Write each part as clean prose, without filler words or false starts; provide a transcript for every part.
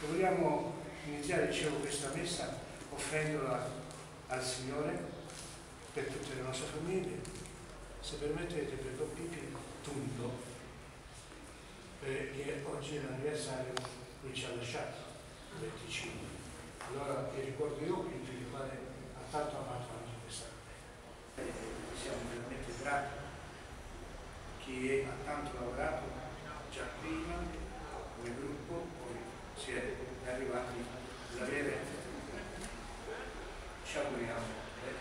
E vogliamo iniziare, dicevo, questa messa offrendola al Signore per tutte le nostre famiglie. Se permettete, per Don Pippi Tundo, perché oggi è l'anniversario, lui ci ha lasciato il 25. Allora vi ricordo io Pippi, il quale ha tanto amato anche questa cappella. Siamo veramente grati a chi ha tanto lavorato già prima come gruppo, poi si è arrivati ad avere, ci auguriamo,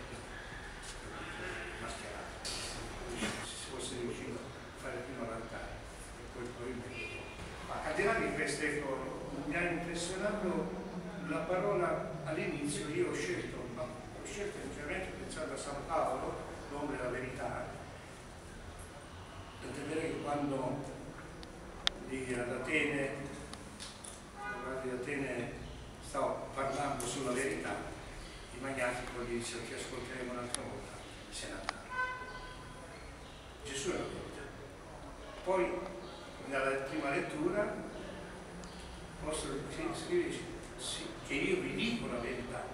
mascherato, se fosse riuscito a fare prima l'altare e poi probabilmente. Ma al di là di questo, ecco, mi ha impressionato la parola all'inizio. Io ho scelto inizialmente pensando a San Paolo, l'uomo della verità. Tant'è vero che quando ad Atene stavo parlando sulla verità, i magnati poi gli dissero: ti ascolteremo un'altra volta, se ne andarono. Gesù è la verità. Poi nella prima lettura l'apostolo scrive sì, che io vi dico la verità.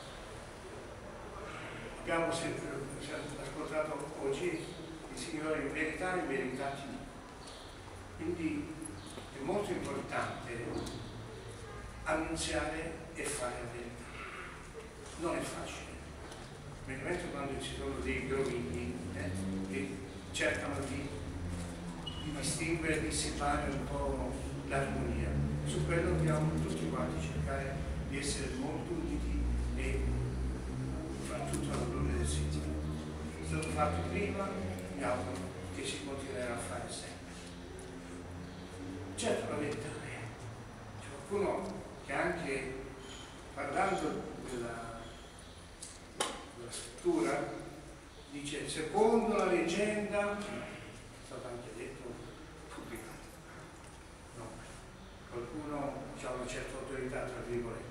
Abbiamo sempre ascoltato oggi il Signore in verità ti dico. Quindi è molto importante annunziare e fare la verità. Non è facile, veramente quando ci sono dei grovigli che cercano di distinguere, di separare un po' l'armonia. Su quello dobbiamo tutti quanti cercare di essere molto uniti e fare tutto alla gloria del Signore. È stato fatto prima, mi auguro che si continuerà a fare sempre. Certo, la verità c'è qualcuno che anche parlando della scrittura dice: secondo la leggenda, è stato anche detto, pubblicato. No, qualcuno ha una certa autorità, tra virgolette.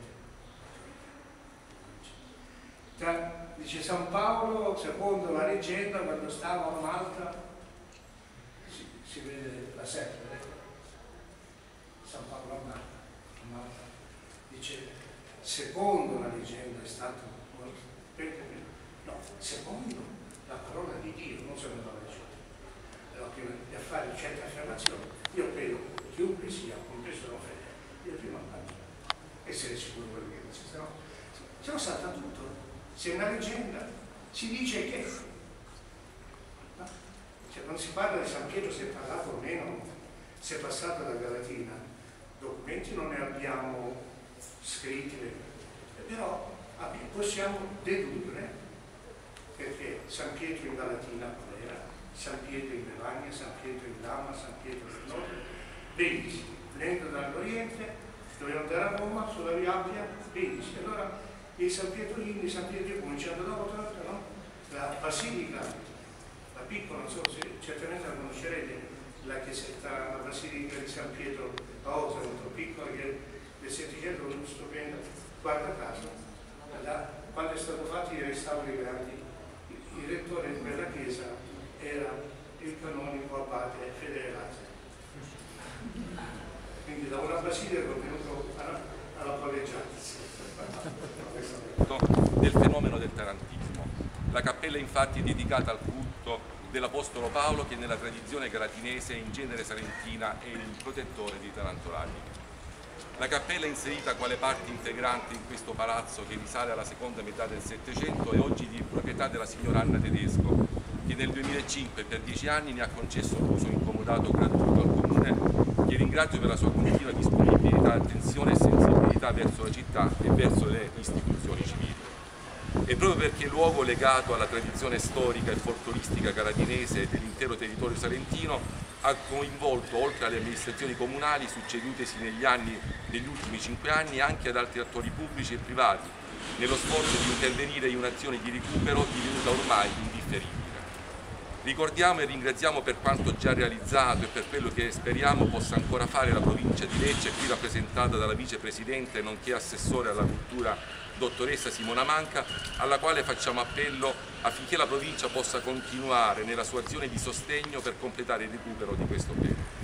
Dice San Paolo, secondo la leggenda, quando stava a Malta, si vede la serpe. San Paolo a Malta dice: secondo la leggenda è stato morto. No, secondo la parola di Dio, non secondo la leggenda. Allora, prima di fare certe affermazioni, io credo chiunque sia, compreso non fedele, io prima faccio essere sicuro di quello che dice, se no salta tutto. Se è una leggenda si dice che no? Cioè, non si parla di San Pietro, si è parlato o meno, si è passato da Galatina, documenti non ne abbiamo scritti, però possiamo dedurre, perché San Pietro in Galatina qual era? San Pietro in Melania, San Pietro in Lama, San Pietro in Nord, benissimo, venendo dall'Oriente, doveva andare a Roma sulla via Appia, benissimo. Allora il San Pietrino, San Pietro, cominciando dopo, no? La Basilica, la piccola, non so se certamente la conoscerete, la Basilica di San Pietro a Otranto, piccola, che del Settecento, stupenda, guarda caso, quando è stato fatto i restauri grandi, il rettore di quella chiesa era il canonico abate Fedele Lazzaro. Quindi da una basilica è venuto alla palleggianza. Del fenomeno del tarantismo. La cappella infatti è dedicata al culto dell'Apostolo Paolo, che nella tradizione galatinese e in genere salentina è il protettore dei tarantolati. La cappella è inserita quale parte integrante in questo palazzo che risale alla seconda metà del Settecento e oggi di proprietà della signora Anna Tedesco, che nel 2005 per 10 anni ne ha concesso l'uso incomodato gratuito al Comune, che ringrazio per la sua continua disponibilità, attenzione e sensibilità verso la città e verso le istituzioni civili. E proprio perché luogo legato alla tradizione storica e folcloristica galatinese e dell'intero territorio salentino, ha coinvolto, oltre alle amministrazioni comunali succedutesi negli ultimi 5 anni, anche ad altri attori pubblici e privati, nello sforzo di intervenire in un'azione di recupero divenuta ormai indifferibile. Ricordiamo e ringraziamo per quanto già realizzato e per quello che speriamo possa ancora fare la provincia di Lecce, qui rappresentata dalla vicepresidente nonché assessore alla cultura dottoressa Simona Manca, alla quale facciamo appello affinché la provincia possa continuare nella sua azione di sostegno per completare il recupero di questo bene.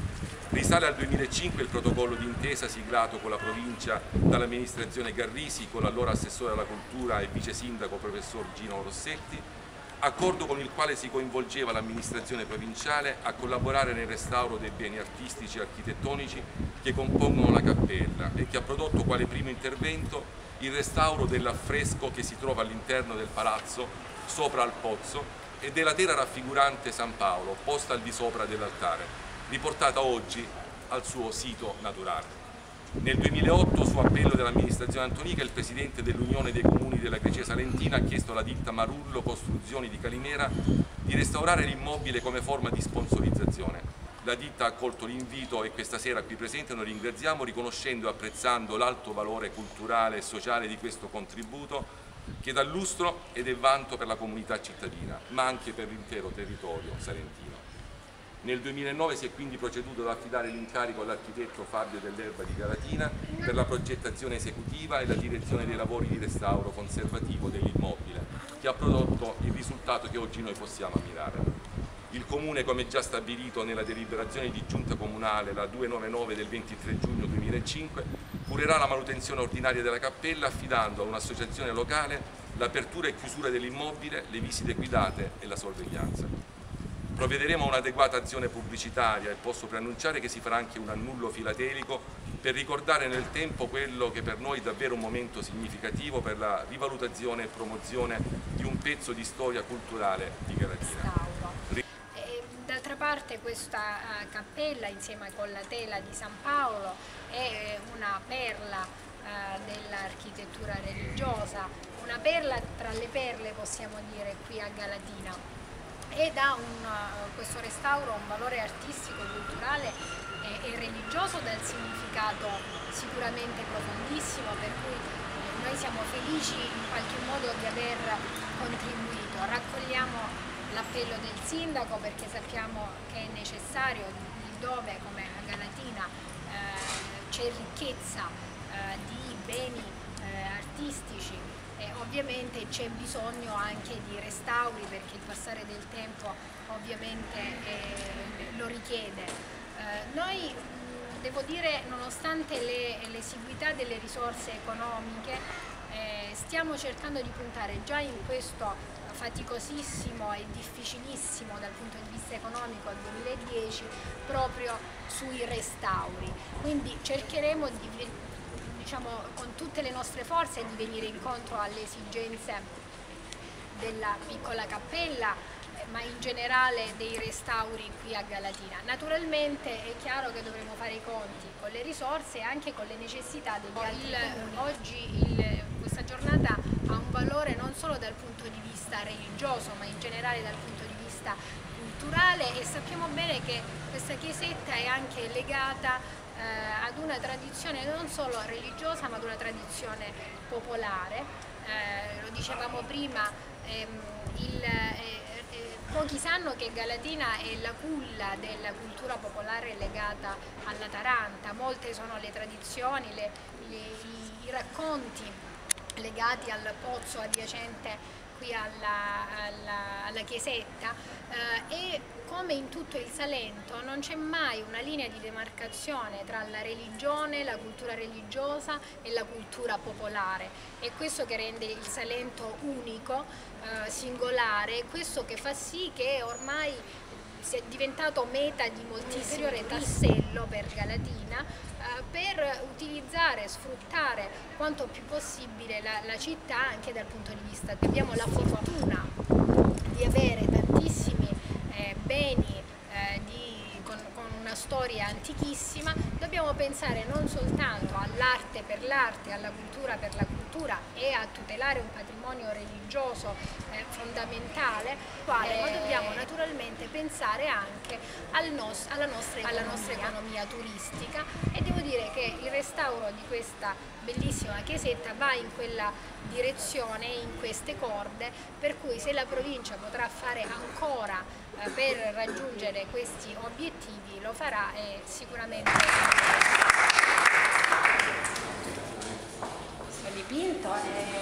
Risale al 2005 il protocollo d'intesa siglato con la provincia dall'amministrazione Garrisi con l'allora assessore alla cultura e vice sindaco professor Gino Rossetti, accordo con il quale si coinvolgeva l'amministrazione provinciale a collaborare nel restauro dei beni artistici e architettonici che compongono la cappella e che ha prodotto quale primo intervento il restauro dell'affresco che si trova all'interno del palazzo sopra al pozzo e della tela raffigurante San Paolo posta al di sopra dell'altare, riportata oggi al suo sito naturale. Nel 2008, su appello dell'amministrazione Antonica, il presidente dell'Unione dei Comuni della Grecia Salentina ha chiesto alla ditta Marullo Costruzioni di Calimera di restaurare l'immobile come forma di sponsorizzazione. La ditta ha accolto l'invito e questa sera qui presente noi ringraziamo riconoscendo e apprezzando l'alto valore culturale e sociale di questo contributo che dà lustro ed è vanto per la comunità cittadina, ma anche per l'intero territorio salentino. Nel 2009 si è quindi proceduto ad affidare l'incarico all'architetto Fabio Dell'Erba di Galatina per la progettazione esecutiva e la direzione dei lavori di restauro conservativo dell'immobile, che ha prodotto il risultato che oggi noi possiamo ammirare. Il Comune, come già stabilito nella deliberazione di Giunta Comunale la 299 del 23 giugno 2005, curerà la manutenzione ordinaria della cappella affidando a un'associazione locale l'apertura e chiusura dell'immobile, le visite guidate e la sorveglianza. Provvederemo a un'adeguata azione pubblicitaria e posso preannunciare che si farà anche un annullo filatelico per ricordare nel tempo quello che per noi è davvero un momento significativo per la rivalutazione e promozione di un pezzo di storia culturale di Galatina. D'altra parte questa cappella insieme con la tela di San Paolo è una perla dell'architettura religiosa, una perla tra le perle possiamo dire qui a Galatina, ed ha questo restauro un valore artistico, culturale e religioso dal significato sicuramente profondissimo, per cui noi siamo felici in qualche modo di aver contribuito. Raccogliamo l'appello del sindaco perché sappiamo che è necessario, dove come a Galatina c'è ricchezza di beni artistici e ovviamente c'è bisogno anche di restauri perché il passare del tempo ovviamente lo richiede. Noi devo dire, nonostante l'esiguità delle risorse economiche, stiamo cercando di puntare già in questo faticosissimo e difficilissimo dal punto di vista economico al 2010 proprio sui restauri, quindi cercheremo di, diciamo, con tutte le nostre forze di venire incontro alle esigenze della piccola cappella, ma in generale dei restauri qui a Galatina. Naturalmente è chiaro che dovremo fare i conti con le risorse e anche con le necessità degli altri comuni. Oggi questa giornata ha un valore non solo dal punto di vista religioso, ma in generale dal punto di vista culturale, e sappiamo bene che questa chiesetta è anche legata ad una tradizione non solo religiosa, ma ad una tradizione popolare. Lo dicevamo prima, pochi sanno che Galatina è la culla della cultura popolare legata alla Taranta, molte sono le tradizioni, i racconti legati al pozzo adiacente qui alla chiesetta, e come in tutto il Salento non c'è mai una linea di demarcazione tra la religione, la cultura religiosa e la cultura popolare. È questo che rende il Salento unico, singolare, questo che fa sì che ormai sia diventato meta di moltissimi tassello per Galatina, per utilizzare e sfruttare quanto più possibile la città anche dal punto di vista. Abbiamo la fortuna di avere tantissimi beni con una storia antichissima. Dobbiamo pensare non soltanto all'arte per l'arte, alla cultura per la cultura e a tutelare un patrimonio religioso fondamentale, ma dobbiamo naturalmente pensare anche alla nostra economia turistica, e devo dire che il restauro di questa bellissima chiesetta va in quella direzione, in queste corde, per cui se la provincia potrà fare ancora per raggiungere questi obiettivi lo farà, e sicuramente dipinto